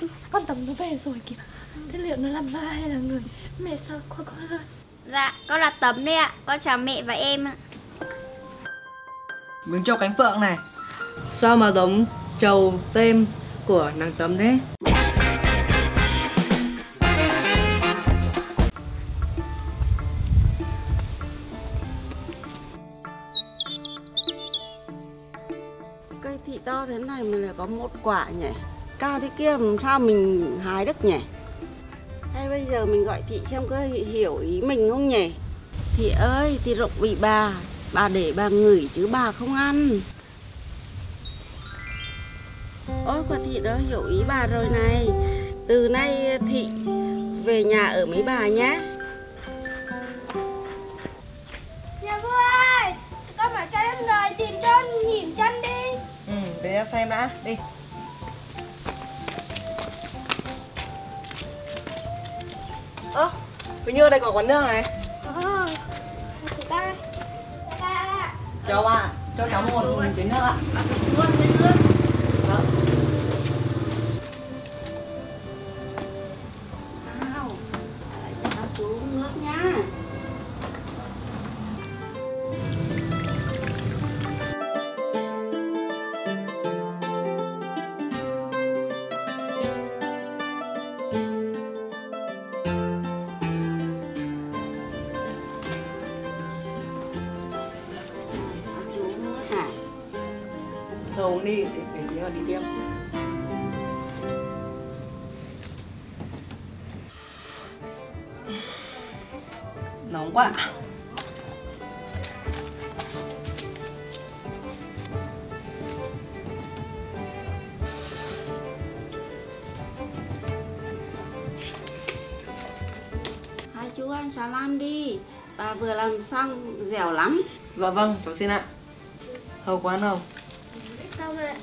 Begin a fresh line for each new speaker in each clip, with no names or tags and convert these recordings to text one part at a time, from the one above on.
Con Tấm nó về rồi kìa. Thế liệu nó là ma hay là người? Mẹ sợ quá con ơi.
Dạ, con là Tấm đây ạ. Con chào mẹ và em ạ.
Miếng trầu cánh phượng này. Sao mà giống trầu tem của nàng Tấm thế?
Cây thị to thế này mà lại có một quả nhỉ? Cao thế kia làm sao mình hái được nhỉ? Hay bây giờ mình gọi thị xem có hiểu ý mình không nhỉ? Thị ơi, thị rụng bị bà để bà ngửi chứ bà không ăn. Ôi, quả thị đó hiểu ý bà rồi này. Từ nay thị về nhà ở mấy bà nhé.
Nhà vua ơi, con bảo cho em lời tìm cho nhìn chân đi.
Để em xem đã, đi. Ơ, hình như ở đây có quán nước này.
Chị ba. Ba.
Chào bà, cho cháu một chén nước ạ.
Mua chén nước.
Vâng.
Nào, cho các chú uống nước nhá.
Thôi uống đi, để tí mà đi tiếp. Nóng quá.
Hai chú ăn xà lam đi. Bà vừa làm xong dẻo lắm.
Dạ vâng, cháu xin ạ. Hầu quán hầu.
Sao vậy?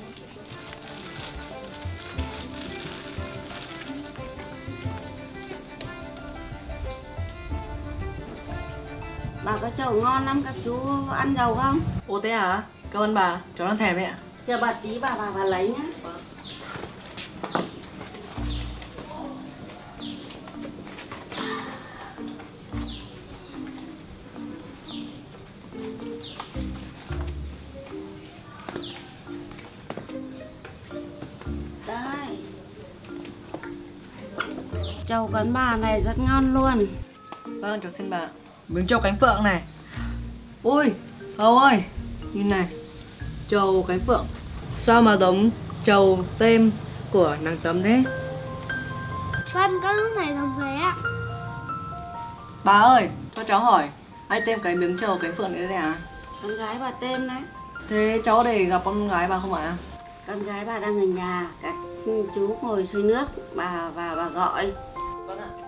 Bà có trầu ngon lắm, các chú ăn dầu không?
Ô thế hả? Cảm ơn bà, cháu đang thèm đấy ạ.
Chờ bà tí bà lấy nhá.
Vâng.
Đây. Trầu quán bà này rất ngon luôn.
Vâng, cháu xin bà. Miếng trầu cánh phượng này. Ui, Hầu ơi, nhìn này. Trầu cánh phượng. Sao mà giống trầu tem của nàng Tấm thế?
Phân con lúc này giống thế ạ.
Bà ơi, cho cháu hỏi, ai tem cái miếng trầu cánh phượng đấy à?
Con gái bà tên đấy.
Thế cháu để gặp con gái bà không ạ?
Con gái bà đang ở nhà, các chú ngồi xơi nước, bà gọi.
Vâng ạ.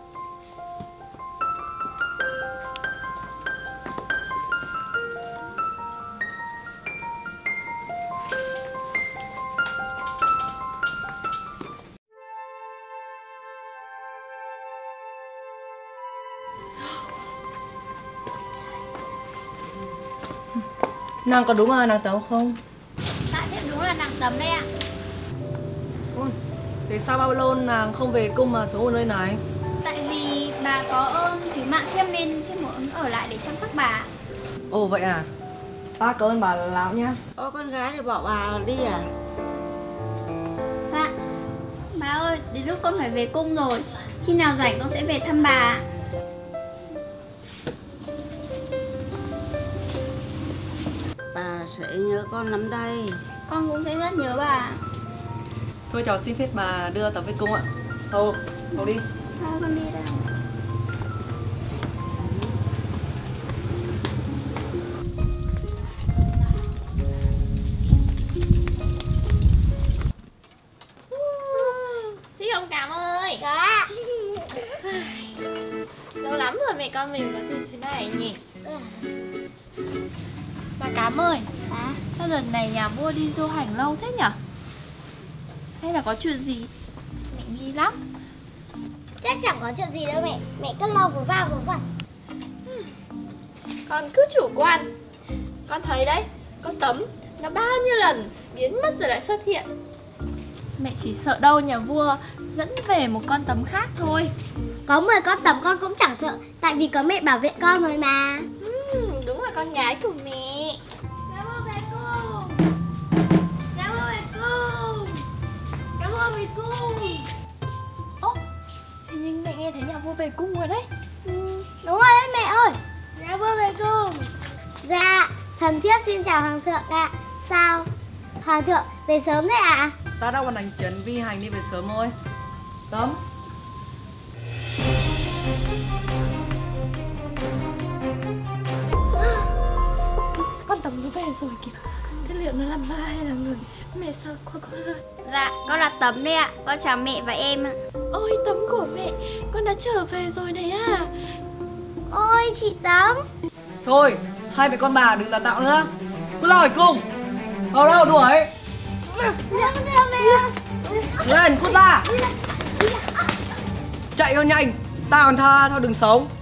Nàng có đúng là nàng Tấm không?
Dạ thế đúng là nàng Tấm đây ạ.
Ôi, thế sao bao lâu nàng không về cung mà sống ở nơi này?
Tại vì bà có ơn cứu mạng Thiêm nên Thiêm muốn ở lại để chăm sóc bà.
Ồ vậy à? Bác cảm ơn bà lắm nhá.
Ô, con gái thì bỏ bà đi à?
Dạ. Bà ơi, đến lúc con phải về cung rồi. Khi nào rảnh con sẽ về thăm bà.
Bà sẽ nhớ con lắm đây.
Con cũng sẽ rất nhớ bà.
Thôi cháu xin phép bà đưa Tấm về cung ạ. Hầu đi.
Thôi con đi đâu.
Thích không Cám ơi?
Dạ.
Lâu lắm rồi mẹ con mình có dịp thế này nhỉ? Bà Cám ơi, sao lần này nhà vua đi du hành lâu thế nhở? Hay là có chuyện gì? Mẹ nghi lắm.
Chắc chẳng có chuyện gì đâu mẹ. Mẹ cứ lo vớ va vớ vẩn.
Con cứ chủ quan. Con thấy đấy, con Tấm nó bao nhiêu lần biến mất rồi lại xuất hiện. Mẹ chỉ sợ đâu nhà vua dẫn về một con tấm khác thôi.
Có 10 con tấm con cũng chẳng sợ, tại vì có mẹ bảo vệ con rồi mà.
Đúng là con gái của mẹ.
Nhà vua về cung. Nhà vua về cung. Nhà vua về cung.
Ố, hình như mẹ nghe thấy nhà vua về cung rồi đấy.
Đúng rồi đấy mẹ ơi. Nhà vua về cung. Dạ, thần thiết xin chào hoàng thượng ạ. Sao? Hoàng thượng về sớm đấy ạ?
Ta đang còn hành trấn vi hành đi về sớm thôi. Tấm.
Con Tấm nó về rồi kìa. Thế liệu nó là ma hay là người? Mẹ sợ quá con ơi.
Dạ, con là Tấm đây ạ. Con chào mẹ và em ạ.
Ôi Tấm của mẹ, con đã trở về rồi đấy à.
Ôi chị Tấm.
Thôi, hai mẹ con bà đừng tàn tạo nữa. Cứ lao hỏi cung. Vào đâu đuổi.
Dạ con chào mẹ.
Lên, cút ra. Chạy cho nhanh. Ta còn tha theo đường sống.